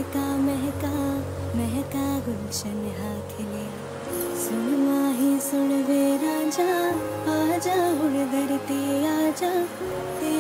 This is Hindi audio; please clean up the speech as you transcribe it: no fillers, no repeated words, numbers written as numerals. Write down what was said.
महका महका महका गुलशन हा खिलिया। सुन माही सुन वे रांझा, आजा हुण धरती आजा,